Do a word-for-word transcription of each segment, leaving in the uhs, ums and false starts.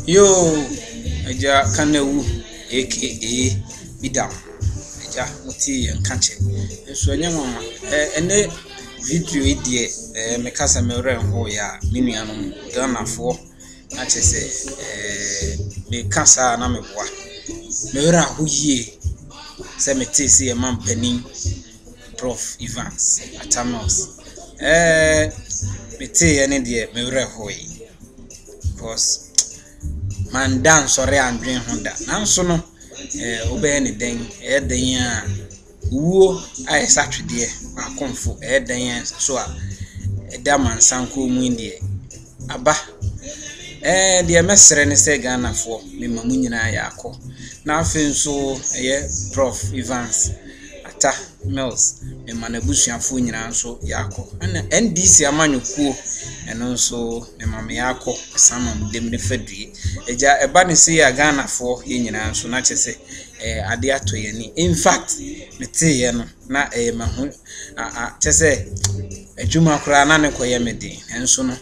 Yo, eja kanewu aka Bidam. Eja muti nkanche. Nso anya mama. Eh ene video idie eh mekasa mere ho ya minuanom Ghanafo na chese eh me kasa na meboa. Mere ho yie. Se meti se e mampanin Prof Evans Atamos. Eh meti ene die mere ho yi. Because man dan sore andwen honda nanso no eh obey ne den e den a wo ai satwede akonfo e den so a e da man sanko mu ndie aba eh de mesere ne se Ghanafo me mamu nyina ya akọ na afi nso eh Prof Evans Ata Mills me manabusuafo nyina nso ya akọ na N D C amanyokuo eno nso me mama ya akọ sama mdemne fadue eja eba ne se ya Ghanafo ye nyina nso na chese eh ade ato ye ni in fact mete ye no na eh mahu a chese adwuma kura na ne koye mede enso no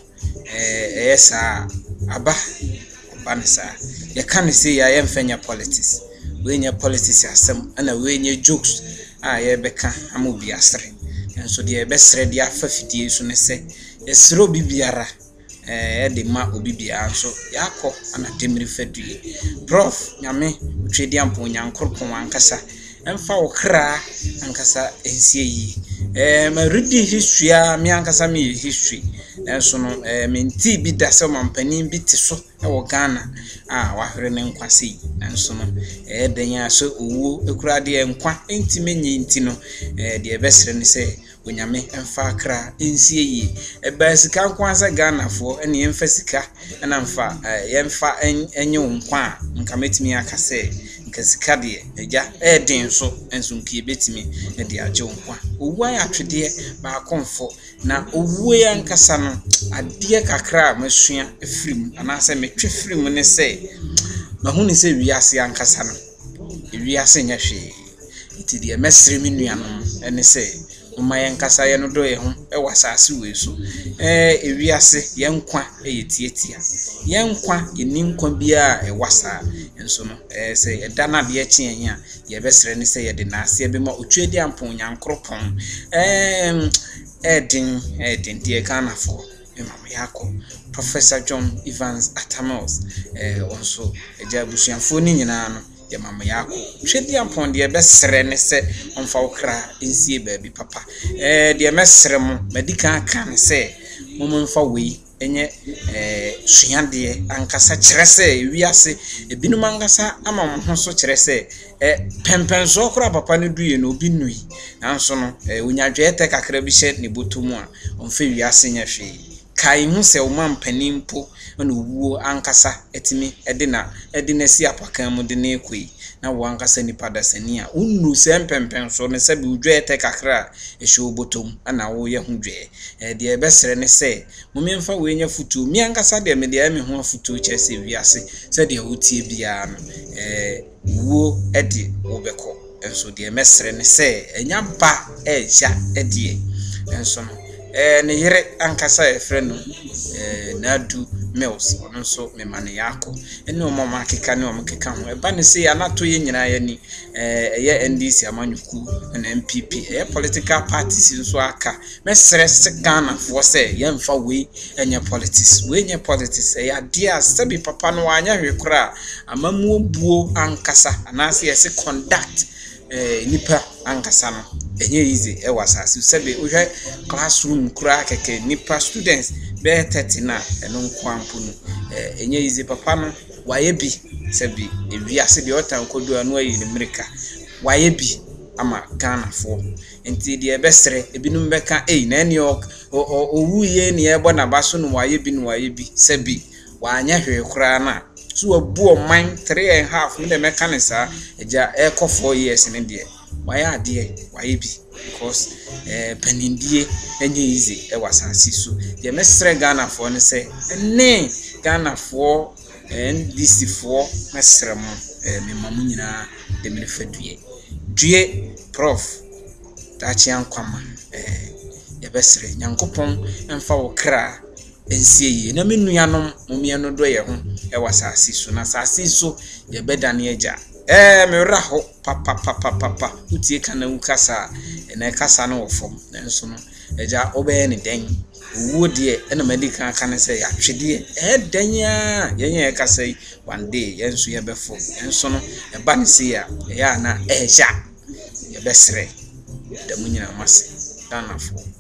eh esa aba aba ne sa ye kan se ya ye mfanya politics we nya politics asem na we nya jokes a ye beka amobi asre enso de be sre de afafidie so ne se esro bibiara eh de ma obi bia nso yakọ ana demiri fadue Prof nyame twedi ampo nyankorpon ankasa emfa okra ankasa ensie yi eh ma read history a me ankasa me history enso no eh menti bi da se mampanin bi te so e wo Ghana ah wahwere ne nkwase yi enso no eh denya so owo ekura de enkwa entime nyi enti no eh de ebesere ne se onyame emfa akra ensie yi eba sika nkwansa Ghanafo ene emfa sika ena mfa yemfa enye nkwa nka metimi akase nka sika de eja eden so enso nka betimi e de age nkwa owu ya twede ba konfo na owu ya nkasa no ade kakra masua efirim anase metwe firim ne se mahuni se wiase ankasa no wiase nya hwe iti de mesre minuanom ene se Uma yankasa ye no do ye ho e wasase we so eh ewiase ye nkwa e yetietia ye nkwa ye ni nkwa bia e wasa enso no eh se e dana de ye chien ya ye besere ne se ye de na ase be ma otwedi ampon nyankropon eh edin edin de Ghanafo e mama yako Professor John Evans Atamos eh onso e ja busuafo ni nyina no ya mama yako hwedi ampon de besere ne se onfa okra ensie baabi papa eh de mesere mo medika aka ne se momfa we enye eh suande ankasa kirese wiase ebinum ankasa ama mo ho so kirese eh pempenso okra papa ne duye no obi nui nanso no eh onyadwe te kakra bi hye ne botomu a onfa wiase nya hwe kai hu se o mampanimpo na wuo ankasa etimi edina edina si apakan mu de na ekoi na wo ankasa nipa dasani a unnu se mpempen so ne se bi udwe ete kakra ehwe obotom ana wo ye hudwe e de ebesere ne se momemfa we nya futu mi ankasa de me de ami ho futu chese wiase se de wotie bia no eh wo edi wo beko enso de mesere ne se enya ba eja edie enso no eh ne yere ankasa e frɛ no eh Nadu Mills ono so me mane yako ene omo makeka ne omo keka ho eba ne se anato ye nyina ya ni eh ye N D C amanyuku na M P P eh political parties nso aka mesere se Ghanafo se ye mfa we enye politics we enye politics eh ade a sabi papa no anya hwe kora amamu obuo ankasa anase ye se conduct eh nipa ankasa no enye easy e wasase sebe ohwe classroom kura keke nipa students be thirty na eno nkwampo no eh enye easy papa no waye bi sebe ewiase de otan kodu anu ayi ne America waye bi ama Ghanafo enti de ebesere ebinum beka eh na ene o owuye ne ebo na baso no waye bi no waye bi sebe wanya hwe kura na so abu man three and a half me meka ne sa eja e ko four years ne de why ade why bi because eh panindie enye easy e wasase so de mesre Ghanafo ne se ne Ghanafo N D C fo mesre mo eh me mamu nyina de me fadue due Prof tachi ankwama eh ye besre nyankopon emfa wo kra ensie yi na menuanom momie no do ye ho e wasasi so na sasi so ye bedane agya eh me ra ho papa papa papa utie kana wu kasa na kasa na wofom nanso no agya obeye ne den wo de e na medical kan say ya twede e den ya ye ye kasa one day yenso ye befo enso no e ba ne se ya ya na e ja ye besre da munyina mase danafo